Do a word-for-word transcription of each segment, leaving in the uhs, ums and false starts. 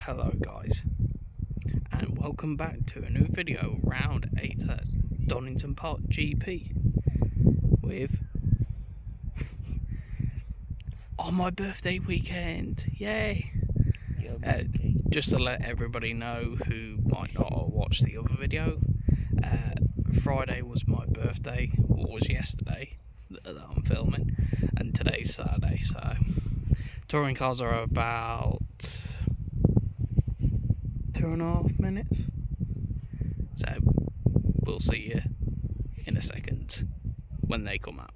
Hello guys, and welcome back to a new video, round eight at Donington Park G P with on my birthday weekend, yay! Uh, just to let everybody know who might not have watched the other video, uh, Friday was my birthday, or was yesterday that I'm filming, and today's Saturday, so touring cars are about two and a half minutes, so we'll see you in a second when they come out.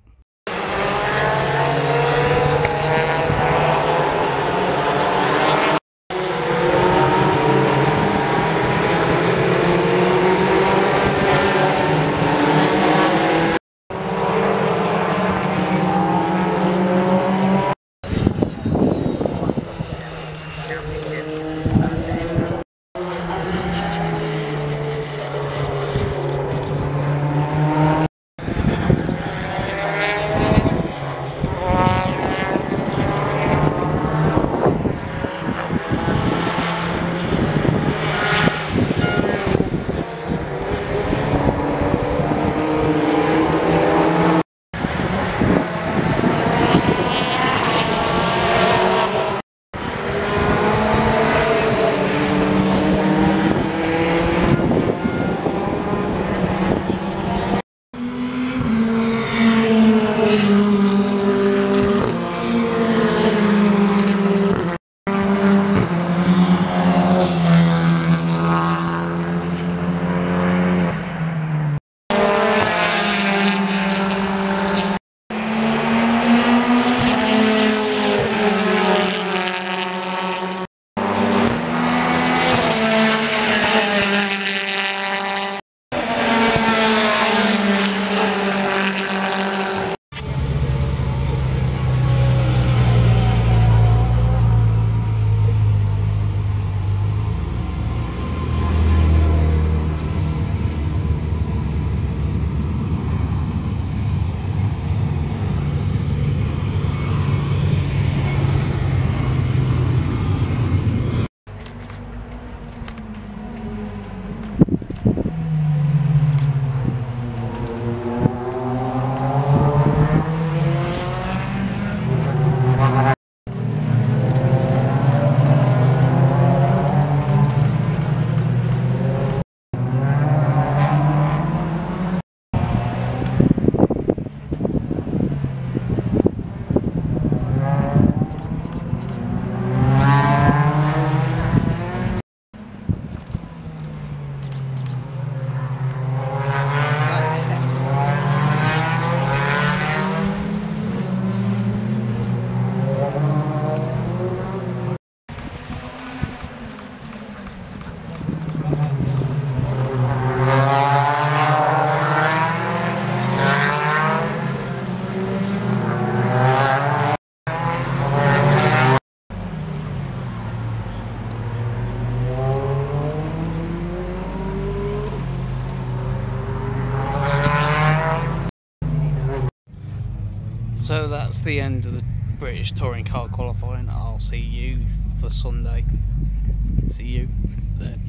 So that's the end of the British Touring Car qualifying. I'll see you for Sunday. See you then.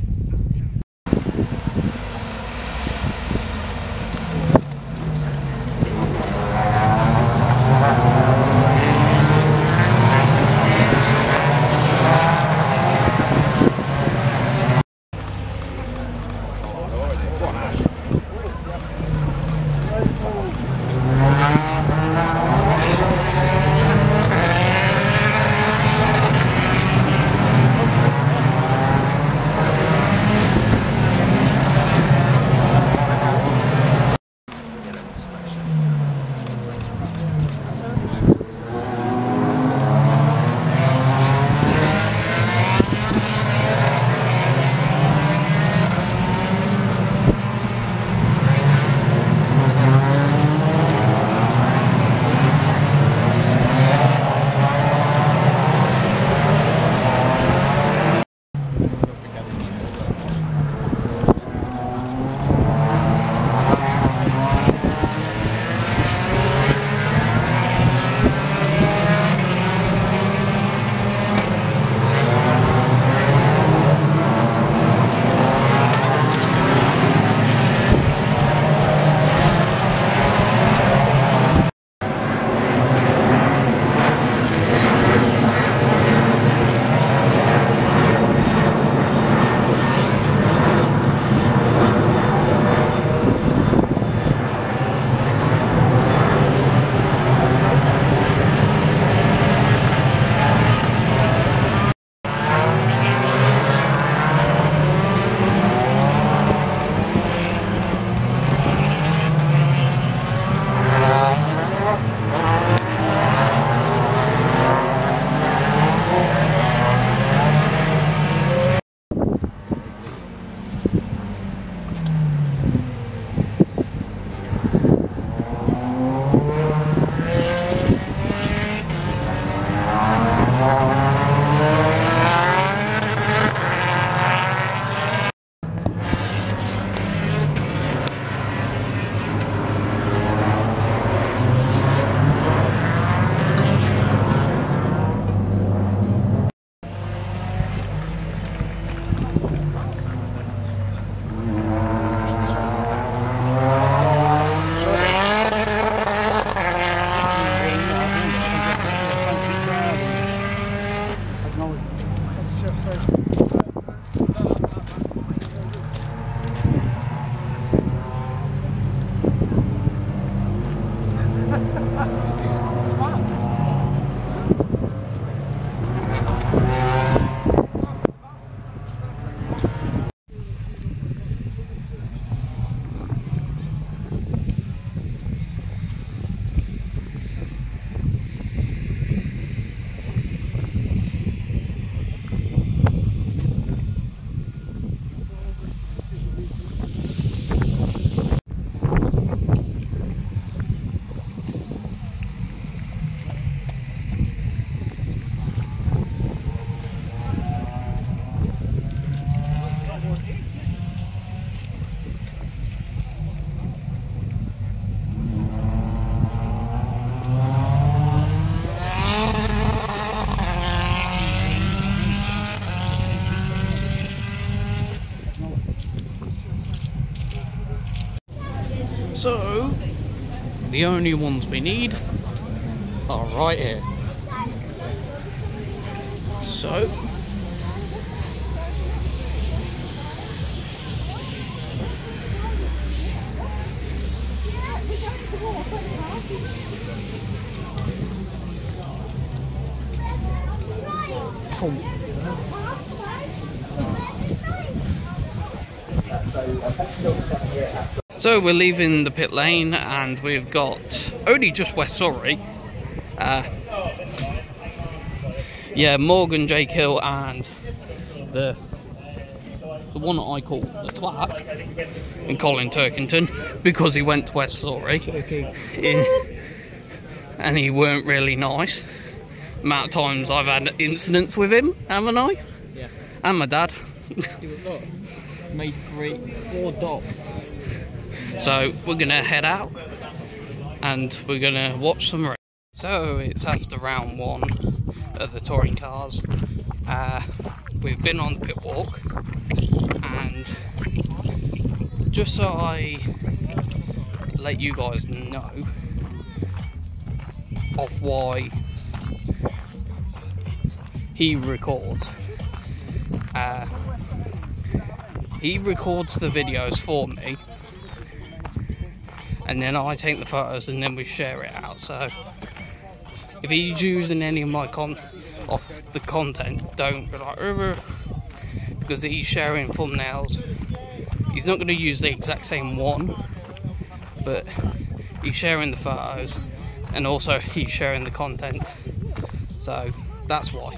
So, the only ones we need are right here. So, So we're leaving the pit lane and we've got only just West Surrey. Uh, yeah, Morgan, Jake Hill and the the one that I call the twat in Colin Turkington because he went to West Surrey in, and he weren't really nice. The amount of times I've had incidents with him, haven't I? Yeah. And my dad. Look, made three, four dots. So we're gonna head out and we're gonna watch some race. So it's after round one of the touring cars. Uh, we've been on the pit walk, and just so I let you guys know of why he records. Uh, he records the videos for me, and then I take the photos and then we share it out. So if he's using any of my con of the content, don't be like, Ugh, because he's sharing thumbnails. He's not going to use the exact same one, but he's sharing the photos and also he's sharing the content. So that's why.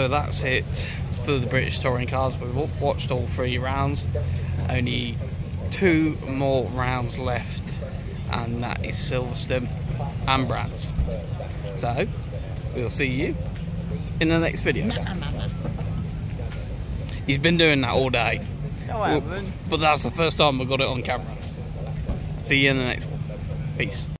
So that's it for the British Touring Cars. We've watched all three rounds. Only two more rounds left, and that is Silverstone and Brands. So we'll see you in the next video. Nah, nah, nah. He's been doing that all day. No, I haven't. But that's the first time we got it on camera. See you in the next one. Peace.